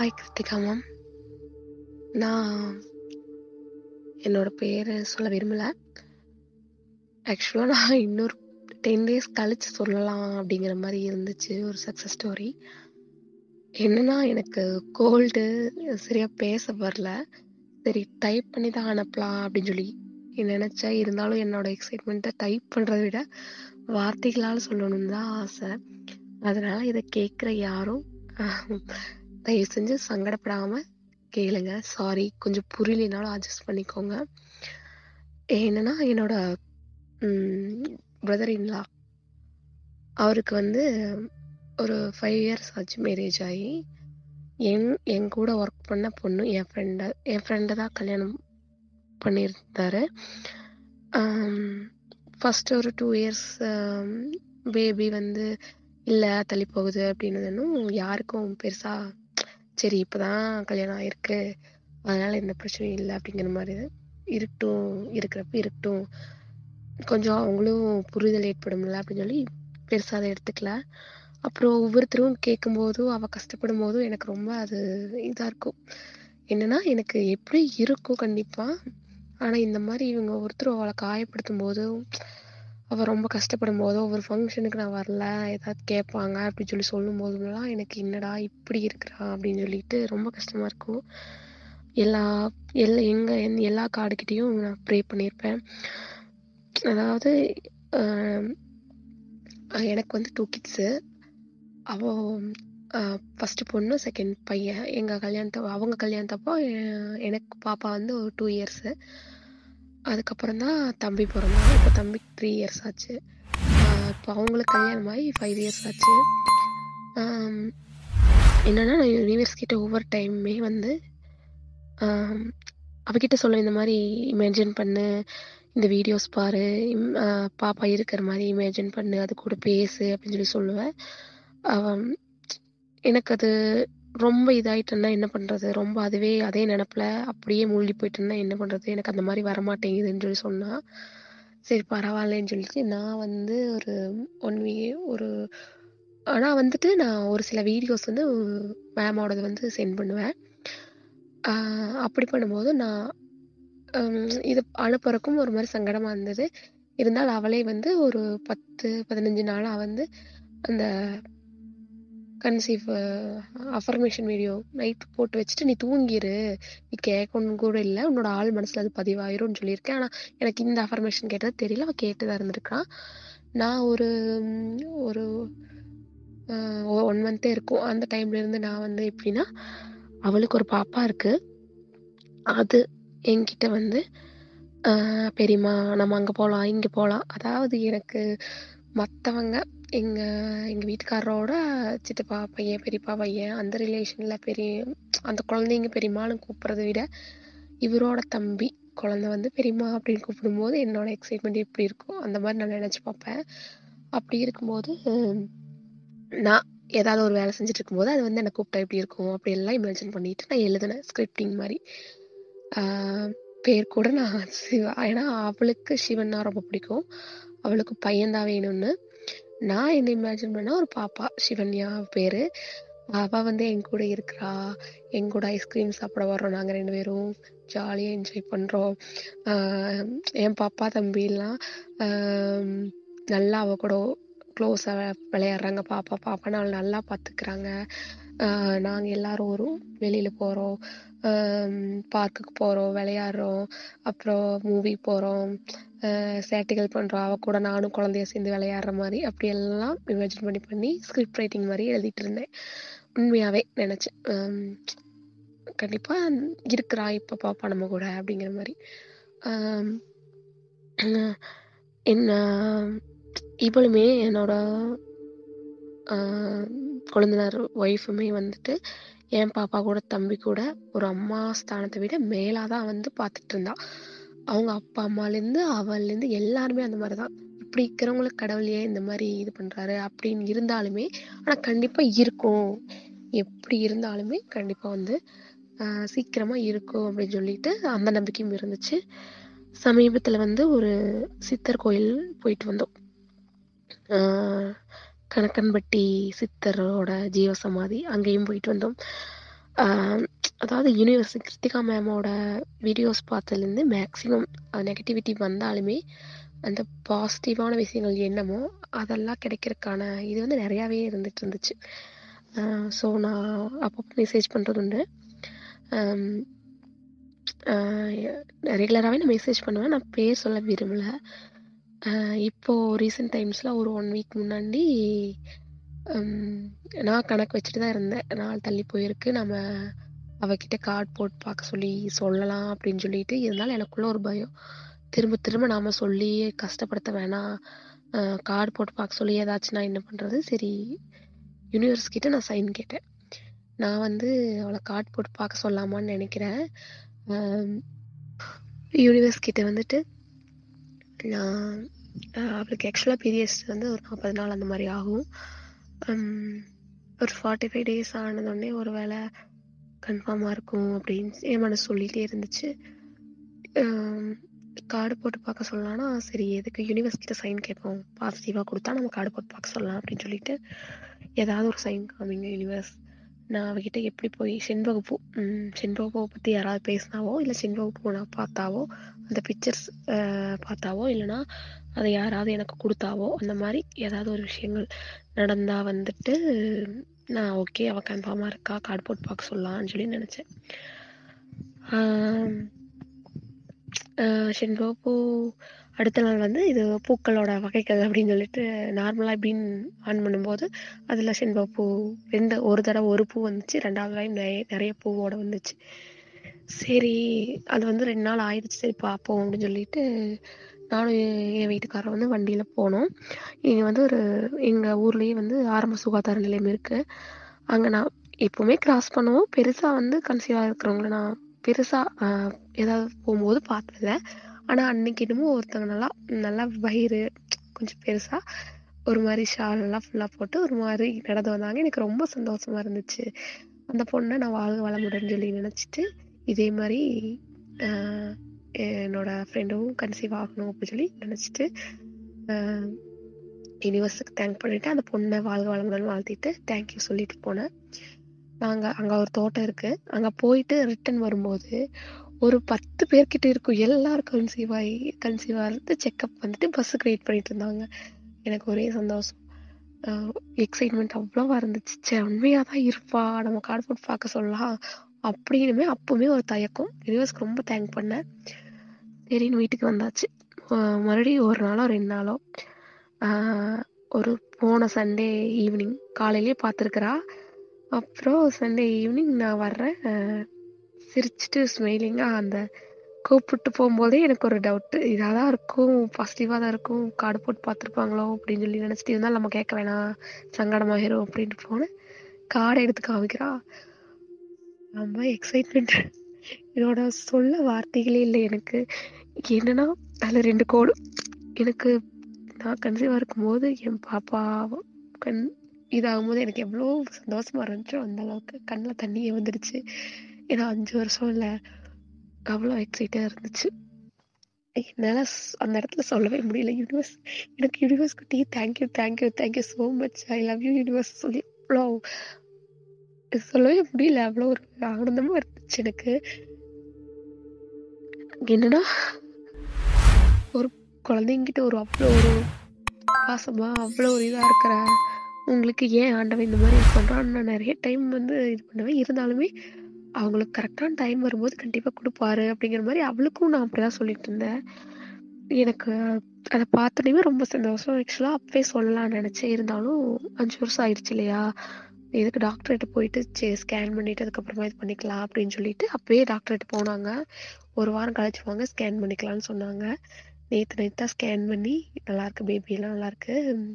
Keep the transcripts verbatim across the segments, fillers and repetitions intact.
Hi Kiruthika ma'am. நான் என்னோட பேர் சொல்ல விரும்பல. ஆக்சுவலாக நான் இன்னொரு டென் டேஸ் கழிச்சு சொல்லலாம் அப்படிங்கிற மாதிரி இருந்துச்சு ஒரு சக்ஸஸ் ஸ்டோரி. என்னன்னா, எனக்கு கோல்டு சரியா பேச வரல. சரி டைப் பண்ணி தான் அனுப்பலாம் அப்படின்னு சொல்லி நினைச்சேன். இருந்தாலும் என்னோட எக்ஸைட்மெண்ட்டை டைப் பண்ணுறதை விட வார்த்தைகளால் சொல்லணும்னு தான் ஆசை. அதனால இதை கேட்குற யாரும் தயவு செஞ்சு சங்கடப்படாம கேளுங்க. சாரி, கொஞ்சம் புரியலனாலும் அட்ஜஸ்ட் பண்ணிக்கோங்க. என்னன்னா, என்னோட பிரதர் இன்லா அவருக்கு வந்து ஒரு ஃபைவ் இயர்ஸ் ஆச்சு மேரேஜ் ஆகி. என் என் கூட ஒர்க் பண்ண பொண்ணு என் ஃப்ரெண்டை என் ஃப்ரெண்டை தான் கல்யாணம் பண்ணியிருந்தாரு. ஃபஸ்ட்டு ஒரு டூ இயர்ஸ் பேபி வந்து இல்லை தள்ளி போகுது அப்படின்னதுன்னும் யாருக்கும் பெருசாக சரி இப்போ தான் கல்யாணம் ஆகிருக்கு அதனால் எந்த பிரச்சனையும் இல்லை அப்படிங்கிற மாதிரி இருக்கட்டும், இருக்கிறப்ப இருக்கட்டும், கொஞ்சம் அவங்களும் புரிதல் ஏற்படும்ல அப்படின்னு சொல்லி பெருசாக அதை எடுத்துக்கல. அப்புறம் ஒவ்வொருத்தரும் கேட்கும்போதும் அவள் கஷ்டப்படும் போதும் எனக்கு ரொம்ப அது இதாக இருக்கும். என்னன்னா, எனக்கு எப்படி இருக்கும் கண்டிப்பாக, ஆனால் இந்த மாதிரி இவங்க ஒருத்தரும் அவளை காயப்படுத்தும் போதும் அவள் ரொம்ப கஷ்டப்படும் போதோ ஒவ்வொரு ஃபங்க்ஷனுக்கு நான் வரல ஏதாவது கேட்பாங்க அப்படின்னு சொல்லி சொல்லும் போதுலாம் எனக்கு என்னடா இப்படி இருக்கிறா அப்படின்னு சொல்லிட்டு ரொம்ப கஷ்டமாக இருக்கும். எல்லா எல்லா எங்கள் எல்லா கார்டுக்கிட்டேயும் நான் ப்ரே பண்ணியிருப்பேன். அதாவது எனக்கு வந்து டூ கிட்ஸு. அவள் ஃபஸ்ட்டு பொண்ணு, செகண்ட் பையன். எங்கள் கல்யாணத்தை அவங்க கல்யாணத்தப்போ எனக்கு பாப்பா வந்து ஒரு டூ இயர்ஸு. அதுக்கப்புறம் தான் தம்பி பிறந்தான். இப்போ தம்பிக்கு த்ரீ இயர்ஸ் ஆச்சு. இப்போ அவங்களுக்கு கல்யாணம் ஆகி ஃபைவ் இயர்ஸ் ஆச்சு. என்னென்னா, நான் யூனிவர்ஸ்கிட்ட ஒவ்வொரு டைமுமே வந்து அவகிட்ட சொல்ல இந்த மாதிரி இமேஜின் பண்ணு, இந்த வீடியோஸ் பாரு, பாப்பா இருக்கிற மாதிரி இமேஜின் பண்ணு, அது கூட பேசு அப்படின்னு சொல்லி சொல்லுவேன். எனக்கு அது ரொம்ப இதாகிட்டேன்னா என்ன பண்ணுறது, ரொம்ப அதுவே அதே நினப்பில் அப்படியே மூழ்கி போயிட்டேன்னா என்ன பண்ணுறது, எனக்கு அந்த மாதிரி வரமாட்டேங்குதுன்னு சொல்லி சொன்னால் சரி பரவாயில்லன்னு சொல்லிட்டு நான் வந்து ஒரு ஒன் வீ ஒரு ஆனால் வந்துட்டு நான் ஒரு சில வீடியோஸ் வந்து மேமோடது வந்து சென்ட் பண்ணுவேன். அப்படி பண்ணும்போது நான் இது அனுப்புறக்கும் ஒரு மாதிரி சங்கடமாக இருந்தது. இருந்தாலும் அவளே வந்து ஒரு பத்து பதினஞ்சு நாளாக வந்து அந்த கன்சீவ் அஃபர்மேஷன் வீடியோ நைட் போட்டு வச்சுட்டு நீ தூங்கிரு, நீ கேட்கணும் கூட இல்லை, உன்னோட ஆள் மனசில் அது பதிவாயிரும்னு சொல்லியிருக்கேன். ஆனால் எனக்கு இந்த அஃபர்மேஷன் கேட்டது தெரியல, அவள் கேட்டுதான் இருந்திருக்கான். நான் ஒரு ஒரு ஒன் மந்த்தே இருக்கும் அந்த டைம்லேருந்து நான் வந்து எப்படின்னா, அவளுக்கு ஒரு பாப்பா இருக்குது. அது என்கிட்ட வந்து பெரியம்மா நம்ம அங்கே போகலாம் இங்கே போகலாம், அதாவது எனக்கு மற்றவங்க எங்கள் எங்கள் வீட்டுக்காரரோட சித்தப்பா பையன் பெரியப்பா பையன் அந்த ரிலேஷனில் பெரிய அந்த குழந்தைங்க பெரியம்மான்னு கூப்பிட்றத விட இவரோட தம்பி குழந்தை வந்து பெரியம்மா அப்படின்னு கூப்பிடும்போது என்னோட எக்ஸைட்மெண்ட் எப்படி இருக்கும் அந்த மாதிரி நான் நினச்சி பார்ப்பேன். அப்படி இருக்கும்போது நான் ஏதாவது ஒரு வேலை செஞ்சுட்டு இருக்கும்போது அது வந்து என்னை கூப்பிட்டா எப்படி இருக்கும் அப்படி எல்லாம் இமேஜின் பண்ணிட்டு நான் எழுதினேன் ஸ்கிரிப்டிங் மாதிரி. பேர் கூட நான் சிவா, ஏன்னா அவளுக்கு சிவன்னா ரொம்ப பிடிக்கும், அவளுக்கு பையன்தான் வேணும்னு. நான் என்ன இமேஜின் பண்ணா ஒரு பாப்பா சிவன்யா பேரு. அவள் வந்து என் கூட இருக்கிறா, என் கூட ஐஸ்கிரீம் சாப்பிட வர்றோம், நாங்கள் ரெண்டு பேரும் ஜாலியாக என்ஜாய் பண்ணுறோம். என் பாப்பா தம்பிலாம் நல்லா அவள் கூட க்ளோஸாக விளையாடுறாங்க. பாப்பா பாப்பா நான் நல்லா பார்த்துக்கிறாங்க. நாங்கள் எல்லாரும் ஒரு வெளியில் போகிறோம், பார்க்குக்கு போகிறோம், விளையாடுறோம், அப்புறம் மூவி போகிறோம், சேட்டைகள் பண்ணுறோம். அவள் கூட நானும் குழந்தைய சேர்ந்து விளையாடுற மாதிரி அப்படியெல்லாம் இமேஜின் பண்ணி பண்ணி ஸ்கிரிப்ட் ரைட்டிங் மாதிரி எழுதிட்டு இருந்தேன். உண்மையாகவே நினச்சேன் கண்டிப்பாக இருக்கிறா இப்போ பாப்பா நம்ம கூட அப்படிங்கிற மாதிரி. என்ன இவளுமே என்னோட குழந்தைனார் ஒய்ஃபுமே வந்துட்டு என் பாப்பா கூட தம்பி கூட ஒரு அம்மா ஸ்தானத்தை விட மேலாக தான் வந்து பார்த்துட்டு இருந்தா. அவங்க அப்பா அம்மாலேருந்து அவள்லேருந்து எல்லாருமே அந்த மாதிரி தான். இப்படி இருக்கிறவங்களுக்கு கடவுளையே இந்த மாதிரி இது பண்ணுறாரு அப்படின்னு இருந்தாலுமே, ஆனால் கண்டிப்பாக இருக்கும், எப்படி இருந்தாலுமே கண்டிப்பாக வந்து சீக்கிரமாக இருக்கும் அப்படின்னு சொல்லிட்டு அந்த நம்பிக்கையும் இருந்துச்சு. சமீபத்தில் வந்து ஒரு சித்தர் கோயில் போயிட்டு வந்தோம். கணக்கன்பட்டி சித்தரோட ஜீவசமாதி, அங்கேயும் போயிட்டு வந்தோம். அதாவது யூனிவர்ஸ் கிருத்திகா மேமோட வீடியோஸ் பார்த்ததுலேருந்து மேக்ஸிமம் நெகட்டிவிட்டி வந்தாலுமே அந்த பாசிட்டிவான விஷயங்கள் என்னமோ அதெல்லாம் கிடைக்கிறதுக்கான இது வந்து நிறையாவே இருந்துட்டு இருந்துச்சு. ஸோ நான் அப்பப்போ மெசேஜ் பண்ணுறது உண்டு. ரெகுலராகவே நான் மெசேஜ் பண்ணுவேன். நான் பேர் சொல்ல விரும்பலை. இப்போது ரீசெண்ட் டைம்ஸில் ஒரு ஒன் வீக் முன்னாடி நான் கணக்கு வச்சுட்டு தான் இருந்தேன். நாள் தள்ளி போயிருக்கு, நம்ம அவகிட்ட கார்டு போட்டு பார்க்க சொல்லி சொல்லலாம் அப்படின்னு சொல்லிட்டு. இருந்தாலும் எனக்குள்ள ஒரு பயம், திரும்ப திரும்ப நாம் சொல்லி கஷ்டப்படுத்த வேணாம், கார்டு போட்டு பார்க்க சொல்லி ஏதாச்சும் நான் என்ன பண்ணுறது. சரி யூனிவர்ஸ் கிட்ட நான் சைன் கேட்டேன். நான் வந்து அவளை கார்டு போட்டு பார்க்க சொல்லாமான்னு நினைக்கிறேன். யூனிவர்ஸ் கிட்ட வந்துட்டு நான் அவளுக்கு ஆக்சுவலாக பீரியட்ஸ் வந்து ஒரு நாற்பது நாள் அந்த மாதிரி ஆகும். ஒரு ஃபார்ட்டி ஃபைவ் டேஸ் ஆனதுடனே ஒரு வேளை கன்ஃபார்மாக இருக்கும் அப்படின்னு என் மனசு சொல்லிகிட்டே இருந்துச்சு. கார்டு போட்டு பார்க்க சொல்லலாம்னா சரி எதுக்கு யூனிவர்ஸ் கிட்ட சைன் கேட்போம், பாசிட்டிவாக கொடுத்தா நம்ம கார்டு போட்டு பார்க்க சொல்லலாம் அப்படின்னு சொல்லிட்டு ஏதாவது ஒரு சைன் காமிங்க யூனிவர்ஸ். நான் அவகிட்ட எப்படி போய் செண்பகப்பூ செண்பகப்பூவை பற்றி யாராவது பேசினாவோ இல்லை செண்பகப்பூ நான் பார்த்தாவோ அந்த பிக்சர்ஸ் பார்த்தாவோ இல்லைனா அதை யாராவது எனக்கு கொடுத்தாவோ அந்த மாதிரி ஏதாவது ஒரு விஷயங்கள் நடந்தால் வந்துட்டு நான் ஓகே அவள் கன்ஃபார்மாக இருக்கா கார்டு போட்டு பார்க்க சொல்லலாம்னு சொல்லி நினச்சேன். செண்பகப்பூ அடுத்த நாள் வந்து இது பூக்களோட வகைகள் அப்படின்னு சொல்லிட்டு நார்மலாக இப்படின்னு ஆன் பண்ணும்போது அதில் செண்பகப்பூ ரெண்டு ஒரு தடவை ஒரு பூ வந்துச்சு, ரெண்டாவது டைம் நிறைய நிறைய பூவோட வந்துச்சு. சரி அது வந்து ரெண்டு நாள் ஆயிடுச்சு, சரி பார்ப்போம் அப்படின்னு சொல்லிட்டு நானும் என் வீட்டுக்காரர் வந்து வண்டியில் போனோம். இங்கே வந்து ஒரு எங்கள் ஊர்லேயே வந்து ஆரம்ப சுகாதார நிலையம் இருக்குது. அங்கே நான் எப்போவுமே கிராஸ் பண்ணுவோம். பெருசாக வந்து கன்சீவாக இருக்கிறவங்கள நான் பெருசாக ஏதாவது போகும்போது பார்த்ததில்ல. ஆனால் அன்னைக்கு என்னமோ ஒருத்தவங்க நல்லா நல்லா வயிறு கொஞ்சம் பெருசாக ஒரு மாதிரி ஷால் எல்லாம் ஃபுல்லாக போட்டு ஒரு மாதிரி நடந்து வந்தாங்க. எனக்கு ரொம்ப சந்தோஷமாக இருந்துச்சு. அந்த பொண்ணை நான் வாழ்க வளமுடன் சொல்லி நினச்சிட்டு இதே மாதிரி என்னோட ஃப்ரெண்டும் கன்சீவ் ஆகணும் அப்படின்னு சொல்லி நினச்சிட்டு யூனிவர்ஸுக்கு தேங்க் பண்ணிவிட்டு அந்த பொண்ணை வாழ்க வளமுடன் வாழ்த்திட்டு தேங்க்யூ சொல்லிட்டு போனேன். நாங்கள் அங்கே ஒரு தோட்டம் இருக்குது, அங்கே போயிட்டு ரிட்டன் வரும்போது ஒரு பத்து பேர்கிட்ட இருக்கும், எல்லாரும் கன்சீவ் ஆகி கன்சீவ் ஆகிறது செக்அப் வந்துட்டு பஸ்ஸுக்கு வெயிட் பண்ணிட்டு இருந்தாங்க. எனக்கு ஒரே சந்தோஷம், எக்ஸைட்மெண்ட் அவ்வளோவா இருந்துச்சு. சே உண்மையாக தான் இருப்பா, நம்ம கார்டு போட்டு பார்க்க சொல்லலாம் அப்படின்னுமே அப்போவுமே ஒரு தயக்கம். யூனிவர்ஸ்க்கு ரொம்ப தேங்க் பண்ணேன். சரின்னு வீட்டுக்கு வந்தாச்சு. மறுபடியும் ஒரு நாளோ ரெண்டு நாளோ ஒரு போன சண்டே ஈவினிங் காலையிலேயே பார்த்துருக்குறா. அப்புறம் சண்டே ஈவினிங் நான் வர்றேன், சிரிச்சுட்டு ஸ்மைலிங்காக அந்த கூப்பிட்டு போகும்போதே எனக்கு ஒரு டவுட்டு, இதாக தான் இருக்கும், பாசிட்டிவாக தான் இருக்கும், கார்டு போட்டு பார்த்துருப்பாங்களோ அப்படின்னு சொல்லி நினச்சிட்டு இருந்தாலும் நம்ம கேட்க வேணாம் சங்கடமாகிரும் அப்படின்ட்டு போனேன். கார்டை எடுத்து காமிக்கிறா, ரொம்ப எக்ஸைட்மெண்ட், என்னோட சொல்ல வார்த்தைகளே இல்லை எனக்கு. என்னன்னா அதில் ரெண்டு கோடு, எனக்கு நான் கன்சீவாக இருக்கும்போது என் பாப்பா கண் இதாகும்போது எனக்கு எவ்வளோ சந்தோஷமா இருந்துச்சோ அந்த அளவுக்கு கண்ணில் தண்ணியே வந்துடுச்சு. ஏன்னா அஞ்சு வருஷம் இல்லை, அவ்வளோ எக்ஸைட்டாக இருந்துச்சு. என்னால் அந்த இடத்துல சொல்லவே முடியல. யூனிவர்ஸ் எனக்கு யூனிவர்ஸ் குட்டி thank you thank you thank you so much, I love you universe சொல்லி அவ்வளோ சொல்லவே முடியல. அவ்வளோ ஒரு ஆனந்தமாக இருந்துச்சு எனக்கு. என்னன்னா ஒரு குழந்தைங்கிட்ட ஒரு அவ்வளோ ஒரு பாசமா அவ்வளோ ஒரு இதாக இருக்கிற உங்களுக்கு ஏன் ஆண்டவன் இந்த மாதிரி இது பண்ணுறான்னு நான் நிறைய டைம் வந்து இது பண்ணுவேன். இருந்தாலுமே அவங்களுக்கு கரெக்டான டைம் வரும்போது கண்டிப்பாக கொடுப்பாரு அப்படிங்கிற மாதிரி அவளுக்கும் நான் அப்படி தான் சொல்லிட்டு இருந்தேன். எனக்கு அதை பார்த்தோன்னே ரொம்ப சந்தோஷம். ஆக்சுவலாக அப்பவே சொல்லலாம்னு நினச்சேன், இருந்தாலும் அஞ்சு வருஷம் ஆயிடுச்சு இல்லையா, எதுக்கு டாக்டர்கிட்ட போயிட்டு சரி ஸ்கேன் பண்ணிவிட்டு அதுக்கப்புறமா இது பண்ணிக்கலாம் அப்படின்னு சொல்லிட்டு அப்பவே டாக்டர்கிட்ட போனாங்க. ஒரு வாரம் கழிச்சு வாங்க ஸ்கேன் பண்ணிக்கலாம்னு சொன்னாங்க. நேற்று நேற்று தான் ஸ்கேன் பண்ணி நல்லாயிருக்கு, பேபியெல்லாம் நல்லாயிருக்கு,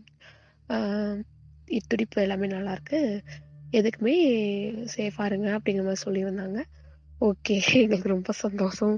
துடிப்பு எல்லாமே நல்லாயிருக்கு, எதுக்குமே சேஃபாக இருங்க அப்படிங்கிற மாதிரி சொல்லியிருந்தாங்க. ஓகே எங்களுக்கு ரொம்ப சந்தோஷம்.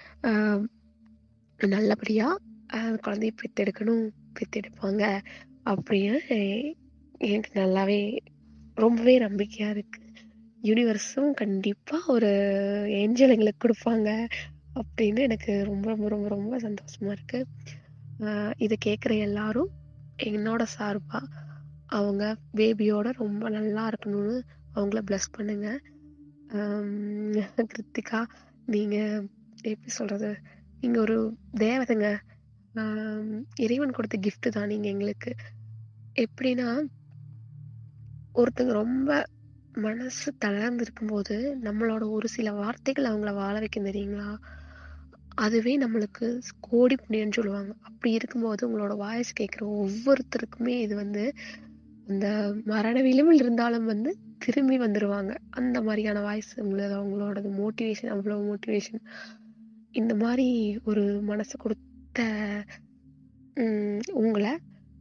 நல்லபடியாக குழந்தைய பெற்றெடுக்கணும், பெற்றெடுப்பாங்க அப்படின்னு எனக்கு நல்லாவே ரொம்பவே நம்பிக்கையாக இருக்குது. யூனிவர்ஸும் கண்டிப்பாக ஒரு ஏஞ்சல் எங்களுக்கு கொடுப்பாங்க அப்படின்னு எனக்கு ரொம்ப ரொம்ப ரொம்ப ரொம்ப சந்தோஷமாக இருக்குது. இதை கேட்குற எல்லாரும் என்னோட சார்பாக அவங்க பேபியோட ரொம்ப நல்லா இருக்கணும்னு அவங்கள பிளஸ் பண்ணுங்க. கிருத்திகா, நீங்க எப்படி சொல்றது, நீங்க ஒரு தேவதைங்க. இறைவன் கொடுத்த கிஃப்ட் தான் நீங்க எங்களுக்கு. எப்படின்னா, ஒருத்தங்க ரொம்ப மனசு தளர்ந்து இருக்கும்போது நம்மளோட ஒரு சில வார்த்தைகள் அவங்கள வாழ வைக்கும் தெரியுங்களா? அதுவே நம்மளுக்கு கோடி புண்ணியம்னு சொல்லுவாங்க. அப்படி இருக்கும்போது உங்களோட வாய்ஸ் கேட்குற ஒவ்வொருத்தருக்குமே இது வந்து அந்த மரண விளிம்பில் இருந்தாலும் வந்து திரும்பி வந்துருவாங்க. அந்த மாதிரியான வாய்ஸ் உங்களோட அவங்களோட மோட்டிவேஷன், அவ்வளோ மோட்டிவேஷன். இந்த மாதிரி ஒரு மனசு கொடுத்த உங்களை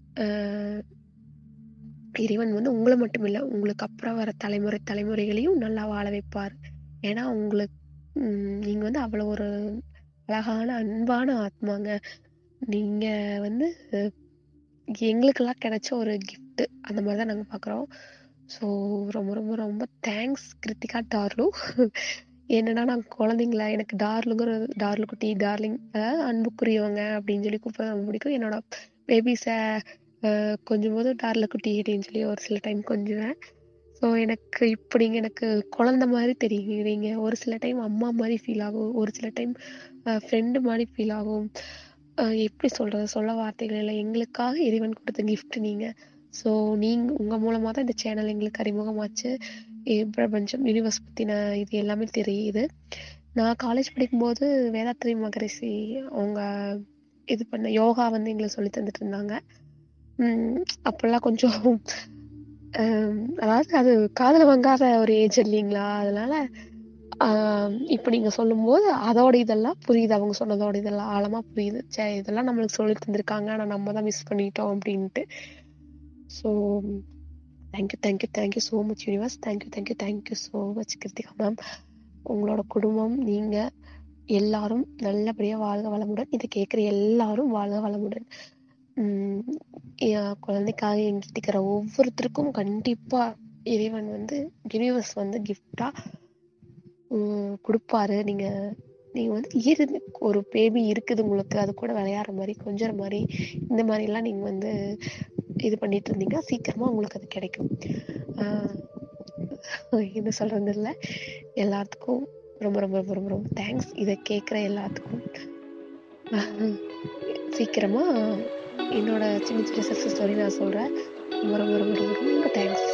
இறைவன் வந்து உங்களை மட்டும் இல்லை, உங்களுக்கு அப்புறம் வர தலைமுறை தலைமுறைகளையும் நல்லா வாழ வைப்பார். ஏன்னா உங்களுக்கு நீங்க வந்து அவ்வளோ ஒரு அழகான அன்பான ஆத்மாங்க. நீங்க வந்து எங்களுக்கெல்லாம் கிடைச்ச ஒரு கிஃப்ட், அந்த மாதிரி தான் நாங்கள் பார்க்குறோம். ஸோ ரொம்ப ரொம்ப ரொம்ப தேங்க்ஸ் கிருத்திகா டார்லு. என்னன்னா நான் குழந்தைங்கள எனக்கு டார்லுங்கிற டார்லு குட்டி, டார்லிங், அதாவது அன்புக்குரியவங்க அப்படின்னு சொல்லி கூப்பிட ரொம்ப பிடிக்கும். என்னோட பேபிஸை கொஞ்சம் போது டார்ல குட்டி அப்படின்னு சொல்லி ஒரு சில டைம் கொஞ்சுவேன். ஸோ எனக்கு இப்படிங்க எனக்கு குழந்த மாதிரி தெரியுறீங்க. ஒரு சில டைம் அம்மா மாதிரி ஃபீல் ஆகும், ஒரு சில டைம் ஃப்ரெண்டு மாதிரி ஃபீல் ஆகும். எப்படி சொல்றது, சொல்ல வார்த்தைகள் இல்லை. எங்களுக்காக இறைவன் கொடுத்த கிஃப்ட் நீங்க. ஸோ நீங்க உங்க மூலமாக தான் இந்த சேனல் எங்களுக்கு அறிமுகமாச்சு. பிரபஞ்சம், யூனிவர்ஸ் பற்றின இது எல்லாமே தெரியுது. நான் காலேஜ் படிக்கும்போது வேதாத்ரி மகரிஷி அவங்க இது பண்ண யோகா வந்து எங்களுக்கு சொல்லி தந்துட்டு இருந்தாங்க. அப்பெல்லாம் கொஞ்சம் அதாவது அது காதல வாங்காத ஒரு ஏஜ் இல்லைங்களா? அதனால இப்போ நீங்க சொல்லும் போது அதோட இதெல்லாம் புரியுது. அவங்க சொன்னதோட இதெல்லாம் ஆழமா புரியுது. சரி, இதெல்லாம் நம்மளுக்கு சொல்லி தந்திருக்காங்க, ஆனால் நம்ம தான் மிஸ் பண்ணிட்டோம் அப்படின்ட்டு. So thank you thank you thank you so much universe. Thank you thank you thank you so much Kiruthika ma'am. உங்களோட குடும்பம், நீங்க எல்லாரும் நல்லபடியாக வாழ்க வளமுடன். இதை கேட்குற எல்லாரும் வாழ்க வளமுடன். குழந்தைக்காக எங்கிட்டிக்கிற ஒவ்வொருத்தருக்கும் கண்டிப்பா இறைவன் வந்து யூனிவர்ஸ் வந்து கிஃப்டா கொடுப்பாரு. நீங்க நீங்க வந்து இருந்து ஒரு பேபி இருக்குது உங்களுக்கு, அது கூட விளையாடுற மாதிரி கொஞ்சற மாதிரி இந்த மாதிரி எல்லாம் நீங்க வந்து இது பண்ணிட்டு இருந்தீங்கன்னா சீக்கிரமா உங்களுக்கு அது கிடைக்கும். என்ன சொல்றது இல்லை, எல்லாத்துக்கும் ரொம்ப ரொம்ப ரொம்ப ரொம்ப ரொம்ப தேங்க்ஸ். இதை கேட்குற எல்லாத்துக்கும் சீக்கிரமா என்னோட சின்ன சின்ன சக்ஸஸ் ஸ்டோரி நான் சொல்றேன். ரொம்ப ரொம்ப ரொம்ப ரொம்ப ரொம்ப தேங்க்ஸ்.